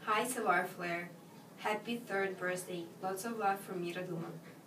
Hi Savoir Flair. Happy third birthday. Lots of love from Mira Duma.